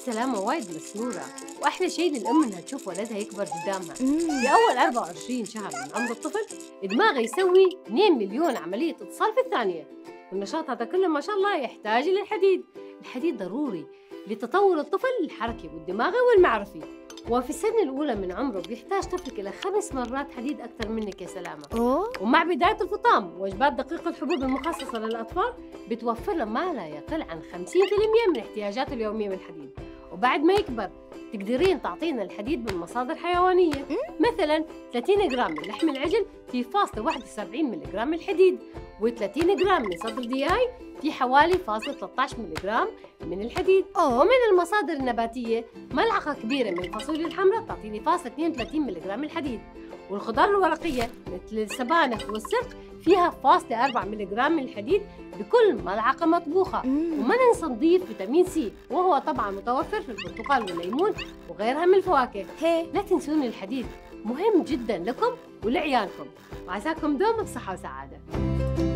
سلامة وايد مسرورة، وأحلى شيء للأم إنها تشوف ولدها يكبر قدامها. إمم. في أول 24 شهر من عمر الطفل دماغه يسوي 2 مليون عملية اتصال في الثانية، والنشاط هذا كله ما شاء الله يحتاج للحديد. الحديد ضروري لتطور الطفل الحركي والدماغي والمعرفي، وفي السنة الأولى من عمره بيحتاج طفلك إلى 5 مرات حديد أكثر منك يا سلامة. أوه! ومع بداية الفطام وجبات دقيقة الحبوب المخصصة للأطفال بتوفر له ما لا يقل عن 50% من احتياجاته اليومية من الحديد. وبعد ما يكبر تقدرين تعطينا الحديد من مصادر حيوانية، مثلا 30 جرام من لحم العجل فيه فاصلة 71 ملغ من الحديد، و30 جرام من صدر دياي في حوالي فاصلة 13 ملغ من الحديد. ومن المصادر النباتية ملعقة كبيرة من الفاصوليا الحمراء تعطيني فاصلة 32 ملغ من الحديد، والخضار الورقية مثل السبانخ والسرق فيها فاصلة 4 ملغ من الحديد بكل ملعقة مطبوخة. وما ننسى نضيف فيتامين سي، وهو طبعا متوفر في البرتقال والليمون وغيرها من الفواكه. لا تنسون الحديد مهم جدا لكم ولعيالكم، وعساكم دوم بصحة وسعادة.